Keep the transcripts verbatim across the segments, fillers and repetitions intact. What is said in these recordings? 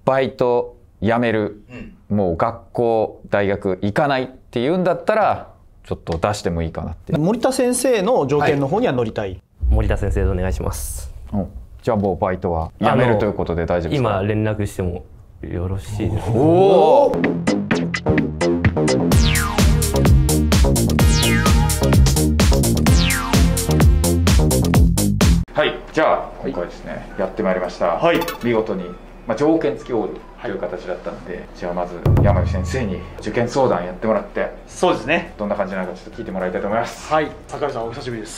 バイト辞める、うん、もう学校大学行かないっていうんだったらちょっと出してもいいかなって。 森田先生の条件の方には乗りたい、はい、 森田先生でお願いします。 じゃあもうバイトは辞めるということで大丈夫ですか？ 今連絡してもよろしいですか？おお。 はい、じゃあ今回ですね、はい、やってまいりました。はい、見事に、まあ、条件付きオールという形だったので、はい、じゃあまず山口先生に受験相談やってもらって、 そうですね、 どんな感じなのかちょっと聞いてもらいたいと思います。 はい、坂井さんお久しぶりです。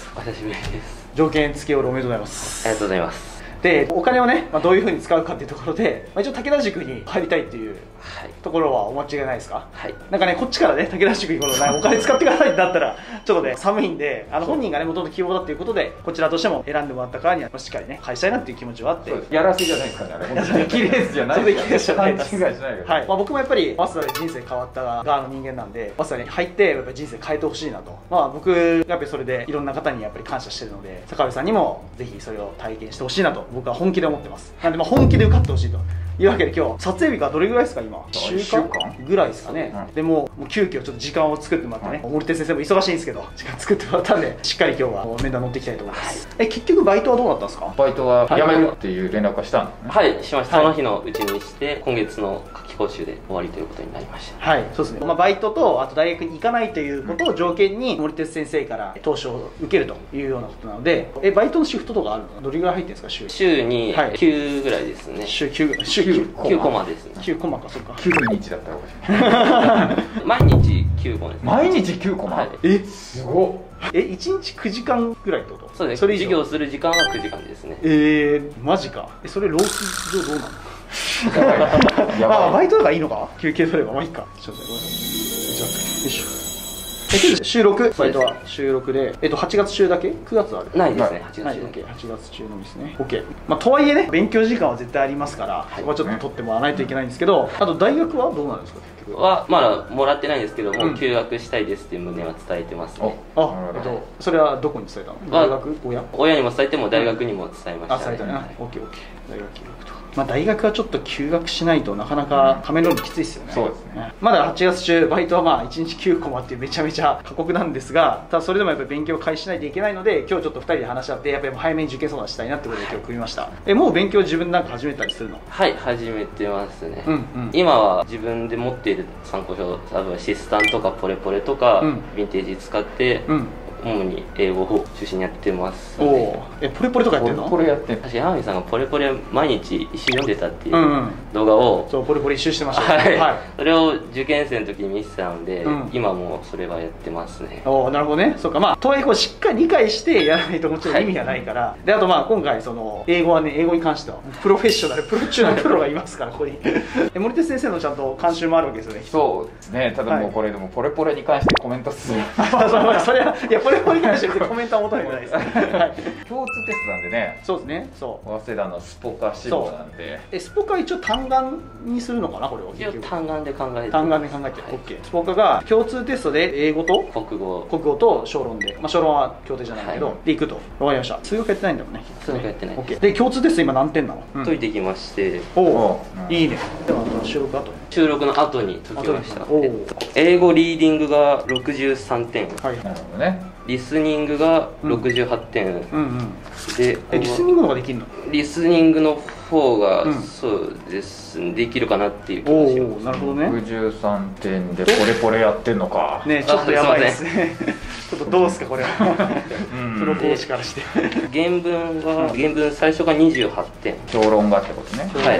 お久しぶりです。 条件付きオールおめでとうございます。 ありがとうございます。 でお金をね、まあ、どういうふうに使うかっていうところで、まあ、一応武田塾に入りたいっていうところはお間違いないですか？はい、なんかねこっちからね武田塾にこの、ね、お金使ってくださいってなったらちょっとね寒いんで、あの本人がねもともと希望だっていうことでこちらとしても選んでもらったからにはしっかりね返したいなっていう気持ちはあって、 やらせじゃないですからね、綺麗じゃないですよ、勘違いしないよ。 はい、まあ、僕もやっぱり早稲田で人生変わった側の人間なんで、早稲田に入ってやっぱり人生変えてほしいなと、まあ僕がやっぱりそれでいろんな方にやっぱり感謝してるので、坂部さんにもぜひそれを体験してほしいなと僕は本気で思ってます。なんでまあ本気で受かってほしいというわけで、今日撮影日がどれぐらいですか？今いっしゅうかんぐらいですかね、うん、でもう急遽ちょっと時間を作ってもらってね、うん、森手先生も忙しいんですけど時間作ってもらったんで、しっかり今日は面談乗っていきたいと思います。はい、え結局バイトはどうなったんですか？ バイトは辞めるっていう連絡はしたんですね。 はい、しました。その日のうちにして今月の夏期講習で終わりということになりました。 はい、そうですね、まあ、バイトとあと大学に行かないということを条件に森哲先生から投資を受けるというようなことなので、えバイトのシフトとかあるの？どれぐらい入ってるんですか？週週にきゅうぐらいですね。 週きゅうぐらい、週きゅうきゅうコマですね。 きゅうコマか、そうか。 きゅうにちだったらおかしい。 毎日きゅうコマです。 毎日きゅうコマ？はい、えすごっ。 えいちにちくじかんぐらいってこと？ そうです。それ授業する時間はくじかんですね。 えー、マジか。えそれ労基上どうなの？やばい。あバイトとかいいのか？休憩取ればまあいいか。ちょっとごめんなさい。よいしょ。収録バイトは収録で、えっとはちがつ中だけ？くがつある？ ないですね。はちがつ中だけ。 はちがつ中のみですね。オッケー。まあとはいえね勉強時間は絶対ありますから、そこはちょっと取ってもらわないといけないんですけど、あと大学はどうなるんですか？ はまだもらってないんですけども、休学したいですっていう旨は伝えてますね。 あ、えっとそれはどこに伝えたの？大学？親？ 親にも伝えても大学にも伝えました。 あ、伝えたね。オッケーオッケー。大学休学と。まあ大学はちょっと休学しないとなかなか仮面ロールきついですよね。 そうですね。 まだはちがつ中バイトはまあいちにちきゅうコマっていうめちゃめちゃ過酷なんですが、ただそれでもやっぱり勉強を開始しないといけないので、今日ちょっとふたりで話し合ってやっぱり早めに受験相談したいなってことで今日組みました。えもう勉強自分なんか始めたりするの？ はい、始めてますね。 うんうん、今は自分で持っている参考書、多分シスタンとかポレポレとか、うん、ヴィンテージ使って、うん、主に英語を中心にやってます、ね。おお。えポレポレとかやってるの？ ポレポレやってる。 確か山口さんがポレポレ毎日一周読んでたっていう動画を、うんうん、 そうポレポレ一周してました、 はい、はい、それを受験生の時に見てたので、うん、今もそれはやってますね。 おお、なるほどね。そうか、まあとはいえこうしっかり理解してやらないともちろん意味がないから、はい、であとまあ今回その英語はね、英語に関してはプロフェッショナルプロ中のプロがいますからここにえ森手先生のちゃんと監修もあるわけですよね。 そうですね。ただもうこれでもポレポレに関してコメントするそれはいやポレポレに関してコメントは求めてないです。はい、 共通テストなんでね。 そうですね。そう。 早稲田のスポカ志望なんで。 えスポカ一応単眼にするのかなこれを。 一応単眼で考えて。 単眼で考えて。オッケー。スポカが共通テストで英語と国語、 国語と小論で、まあ小論は協定じゃないけど、はい、でいくと。わかりました。数学やってないんだもんね。 数学やってない。 オッケー。で共通テスト今何点なの？ うん、解いてきまして。 おお、いいね。では収録後。 収録の後に解きました。えっと英語リーディングがろくじゅうさんてん。はい。なるほどね。リスニングがろくじゅうはちてん、うんうんうん、でえリスニングの方ができるの？ リスニングの方が、うん、そうですできるかなっていう気がします。 なるほどね。 ろくじゅうさんてんでポレポレやってんのかね。ちょっとやばいですねちょっとどうですかこれプロ講師からして原文は原文最初がにじゅうはちてん、 評論がってことね。 はい、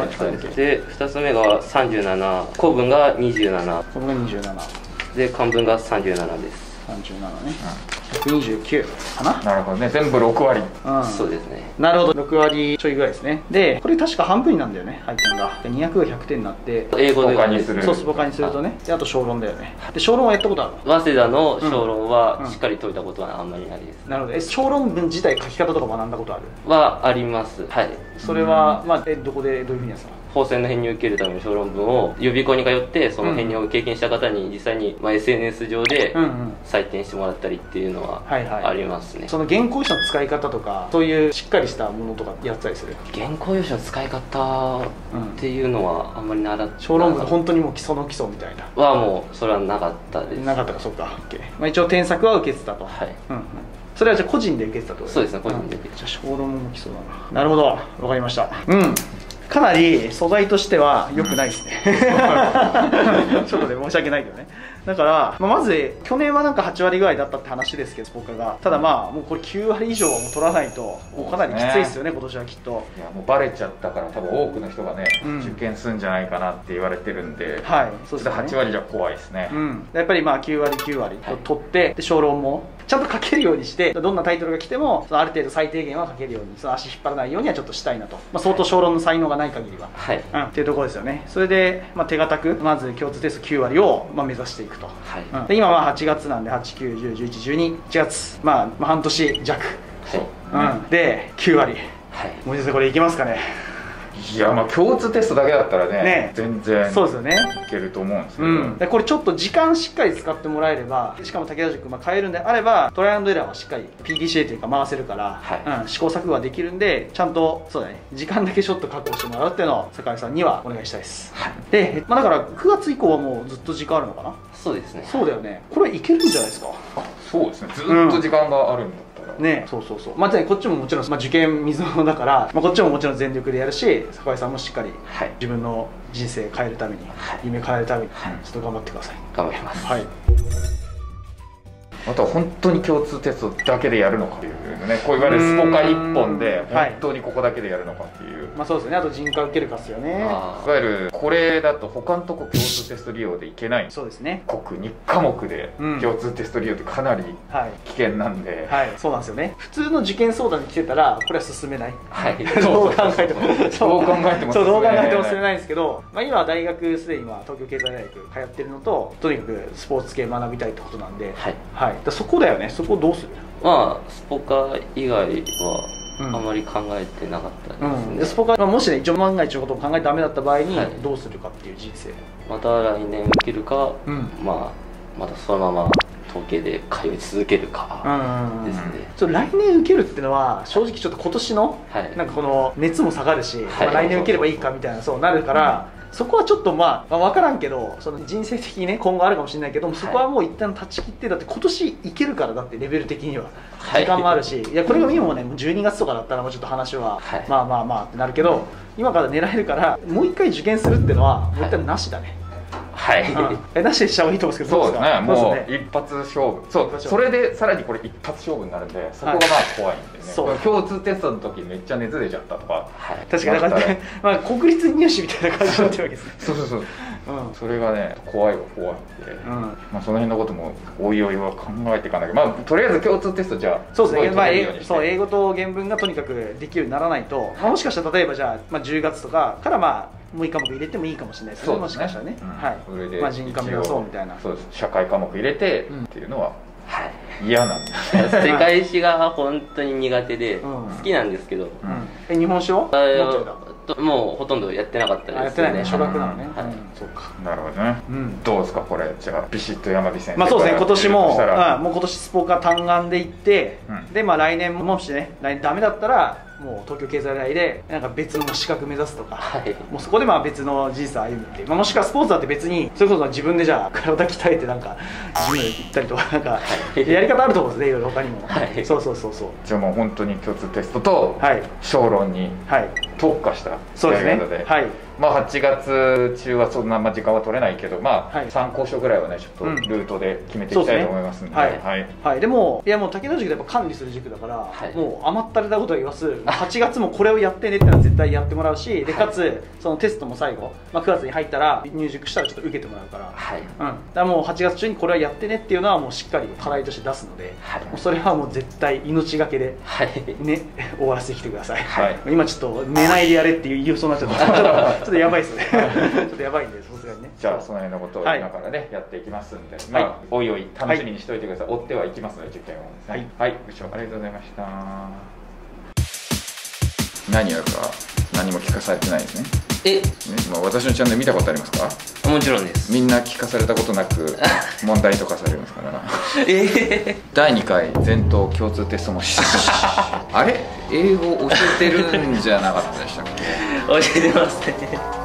でふたつめがさんじゅうなな、古文がにじゅうなな、 古文がにじゅうななで漢文がさんじゅうななです。 さんじゅうななね、ひゃくにじゅうきゅうかな。 なるほどね。全部ろくわり、 うん、そうですね。 なるほど、ろくわりちょいぐらいですね。でこれ確か半分になるんだよね、配点が。でにひゃくがひゃくてんになって英語で他にする。 そうスポカにするとね。であと小論だよね。で小論はやったことある？ 早稲田の小論はしっかり解いたことはあんまりないです。 なるほど。え小論文自体書き方とか学んだことある？ はあります。はい。 それはまあえどこでどういうふうにやつ？ 高専の編入を受けるための小論文を予備校に通ってその編入を経験した方に実際に、まあ、エスエヌエス 上で採点してもらったりっていうのはありますね。 その原稿用紙の使い方とかそういうしっかりしたものとかやったりする？ 原稿用紙の使い方っていうのはあんまり習って、 小論文本当にもう基礎の基礎みたいなはもうそれはなかったです。 なかったか、そうか、まあ、一応添削は受けてたと。はい、うんうん、それはじゃあ個人で受けてたってことですか？ そうですね、個人で受けてた。じゃあ小論文も基礎だな。なるほど、わかりました。うん、かなり素材としては良くないですね、うん、ちょっとで申し訳ないけどね。だから、まあ、まず去年はなんかはちわりぐらいだったって話ですけど、スポーカーがただまあもうこれきゅうわり以上はもう取らないともうかなりきついですよね、今年はきっと。 いやもうバレちゃったから多分多くの人がね、うん、受験するんじゃないかなって言われてるんで、はい、そうですね、はちわりじゃ怖いですね、うん、やっぱりまあきゅうわりきゅうわりと取って、はい、で小論もちゃんと書けるようにして、どんなタイトルが来てもそのある程度最低限は書けるように、その足引っ張らないようにはちょっとしたいなと、まあ、相当小論の才能がない限りは、はい、うん、っていうところですよね。それで、まあ、手堅くまず共通テストきゅうわりを、まあ、目指していくと、はい、うん、で今ははちがつなんではち、きゅう、じゅう、じゅういち、じゅうに、いちがつ、まあ、まあ半年弱、はい、うん、できゅうわり、はい、森先生これいけますかね？ いや、まあ共通テストだけだったら ね, ね全然そうですよね、 いけると思うんですけど、うん、 でこれちょっと時間しっかり使ってもらえれば、しかも武田塾、まあ、変えるんであればトライアンドエラーはしっかり ピーディーシーエー というか回せるから、はい、うん、試行錯誤ができるんで、ちゃんとそうだね、時間だけちょっと確保してもらうっていうのを坂井さんにはお願いしたいです、はい、で、まあ、だからくがつ以降はもうずっと時間あるのかな？ そうですね、 そうだよね、これいけるんじゃないですか？ あ、そうですね、ずっと時間があるんだったら、うん、ね、そうそうそう、 まあ、じゃあこっちももちろん、まあ、受験水物だから、まあ、こっちももちろん全力でやるし、坂井さんもしっかり自分の人生変えるために、はい、夢変えるために、はい、ちょっと頑張ってください。 頑張ります。はい、 あとは本当に共通テストだけでやるのかっていうね、こういわゆるスポカいっぽんで本当にここだけでやるのかっていう、はい、 まあそうですね、あと人科受けるかっすよね。いわゆるこれだと他のとこ共通テスト利用でいけない、 そうですね、 国に科目で共通テスト利用ってかなり危険なんで、 はい、はい、そうなんですよね。普通の受験相談に来てたらこれは進めない、 はい、 どう考えてもどう考えてもそうどう考えても進めないんですけど、まあ、今は大学すでに今東京経済大学通ってるのと、とにかくスポーツ系学びたいってことなんで、はい、はい、だそこだよね。そこどうする？ まあスポカ以外はあまり考えてなかったですね、うんうん、でスポカ、まあ、もしね一応万が一のことを考えてダメだった場合にどうするかっていう人生、 また来年受けるか、うん、まあまたそのまま統計で通い続けるかですね。 ちょっと来年受けるっていうのは正直ちょっと今年の、はい、なんかこの熱も下がるし、はい、まあ、来年受ければいいかみたいなそうなるから、うん、そこはちょっとまあ、まあ、分からんけど、その人生的にね今後あるかもしれないけども、そこはもう一旦断ち切って、だって今年いけるから、だってレベル的には時間もあるし、はい、いやこれが今もねもうじゅうにがつとかだったらもうちょっと話は、はい、まあまあまあってなるけど、今から狙えるからもう一回受験するっていうのはもう一旦なしだね。 はい、 うん、えなしでした方がいいと思うんですけど、 そうですね、もう一発勝負、そう、それでさらにこれ一発勝負になるんで、そこがまあ怖いんでね、そう、共通テストの時めっちゃ熱出ちゃったとか、 はい、確かにだから、まあ、国立入試みたいな感じになってるわけですね。 そうそうそう、うん、それがね怖いは怖いんで、うん、まあその辺のこともおいおいは考えていかなきゃ、まあとりあえず共通テストじゃあそうですね、まあ、そう英語と原文がとにかくできるようにならないと、まあ、もしかしたら例えばじゃあ、まあ、じゅうがつとかからまあもういち科目入れてもいいかもしれないですね、もしかしたらね、うん、はい、それでまあ人科目予想みたいな、 そうです、社会科目入れてっていうのは、うん、嫌なんです世界史が本当に苦手で、うん、好きなんですけど、うん、 え日本史はもうほとんどやってなかったですね。 やってないね、初学なのね。はい、そうか。 なるほどね。どうですかこれ、じゃあビシッと山火先生。 まあそうですね、今年ももう今年スポーカー単眼で行って、でまあ来年もしね来年ダメだったらもう東京経済大でなんか別の資格目指すとか、はい、もうそこでまあ別の人生を歩むっていう、まあ、もしくはスポーツだって別にそれこそ自分でじゃあ体鍛えてなんかジム行ったりとかなんかやり方あると思うんですね、いろいろ他にも、はい、そうそうそうそう。 じゃあもう本当に共通テストと小論に特化したそうですね、はい、 まあはちがつ中はそんな時間は取れないけど、まあ参考書ぐらいはねちょっとルートで決めていきたいと思いますんで、 はい。でもいやもう武田塾でやっぱ管理する塾だから、はい、もう甘ったれたことは言わずはちがつもこれをやってねってのは絶対やってもらうし、でかつそのテストも最後、まあ、くがつに入ったら入塾したらちょっと受けてもらうから、はい、うん、だからもうはちがつ中にこれはやってねっていうのはもうしっかり課題として出すので、はい、もうそれはもう絶対命がけで、はい、ね終わらせてきてください、はい、今ちょっと寝ないでやれっていう言いそうになっちゃったちょっとやばいですねちょっとやばいんで、さすがにね。 じゃあその辺のことを今からね、はい、やっていきますんで、まあ、はい、おいおい楽しみにしておいてください、はい、追ってはいきますので受験をですね。はい、はい、部長ありがとうございました。何やるか何も聞かされてないですね。 え、 まあ、私のチャンネル見たことありますか？ もちろんです。 みんな聞かされたことなく問題とかされますからな。 えー、 だいにかい全島共通テストもしあれ英語教えてるんじゃなかったでしたっけ？ 教えてますね。